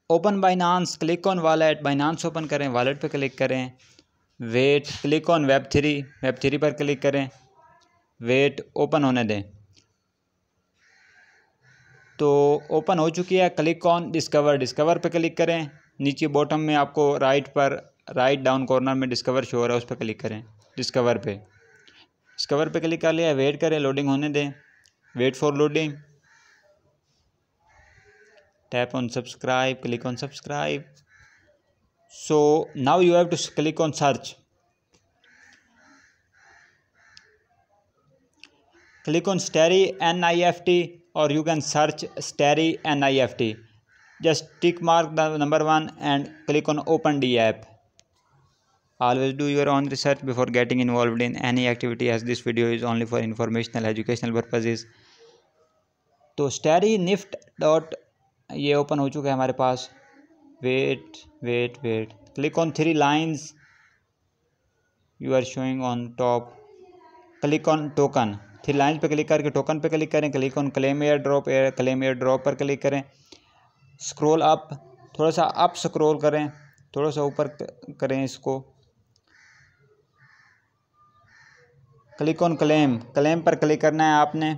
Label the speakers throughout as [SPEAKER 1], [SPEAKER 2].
[SPEAKER 1] Open Binance, click on wallet, Binance open करें, wallet पे click करें, वेट, क्लिक ऑन वेब3 पर क्लिक करें, वेट, ओपन होने दें। तो ओपन हो चुकी है। क्लिक ऑन डिस्कवर पे क्लिक करें, नीचे बॉटम में आपको राइट डाउन कॉर्नर में डिस्कवर शो हो रहा है, उस पर क्लिक करें। डिस्कवर पे क्लिक कर लिया, वेट करें, लोडिंग होने दें, wait for loading, tap on subscribe, click on subscribe. So now you have to click on search, click on StarryNIFT or you can search StarryNIFT. Just tick mark the number 1 and click on Open the app. Always do your own research before getting involved in any activity, as this video is only for informational educational purposes. तो StarryNift dot ये open हो चुका है हमारे पास। Wait, click on 3 lines you are showing on top, click on token, 3 line पे click करके token पे क्लिक करें, click on claim airdrop पर क्लिक करें, स्क्रॉल अप, थोड़ा सा अप स्क्रॉल करें, थोड़ा सा ऊपर करें इसको, क्लिक ऑन क्लेम पर क्लिक करना है आपने,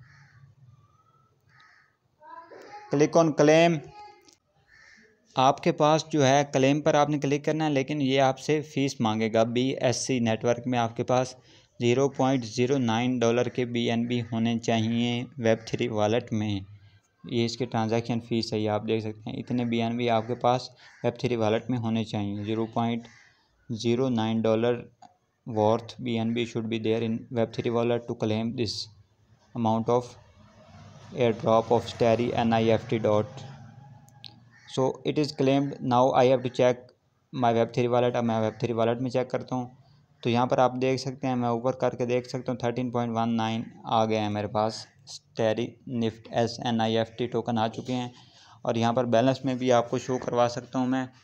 [SPEAKER 1] क्लिक ऑन क्लेम। आपके पास जो है क्लेम पर आपने क्लिक करना है, लेकिन ये आपसे फ़ीस मांगेगा। BSC नेटवर्क में आपके पास $0.09 के BNB होने चाहिए Web3 वॉलेट में। ये इसके ट्रांजैक्शन फ़ीस है, ये आप देख सकते हैं। इतने BNB आपके पास Web3 वॉलेट में होने चाहिए। $0.09 worth BNB should be there in Web3 wallet to claim this amount of airdrop of StarryNIFT dot. So it is claimed. Now I have to check my Web3 wallet। अब मैं Web3 wallet में check करता हूँ, तो यहाँ पर आप देख सकते हैं, मैं ऊपर करके देख सकता हूँ 13.19 आ गए हैं मेरे पास। StarryNift SNIFT टोकन आ चुके हैं। और यहाँ पर बैलेंस में भी आपको शो करवा सकता हूँ मैं।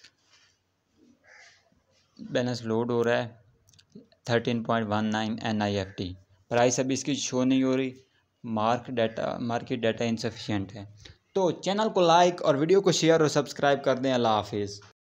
[SPEAKER 1] बैलेंस लोड हो रहा है 13.19 NIFT। प्राइस अभी इसकी शो नहीं हो रही, मार्केट डाटा इनसफिशिएंट है। तो चैनल को लाइक और वीडियो को शेयर और सब्सक्राइब कर दें। अल्लाह हाफिज़।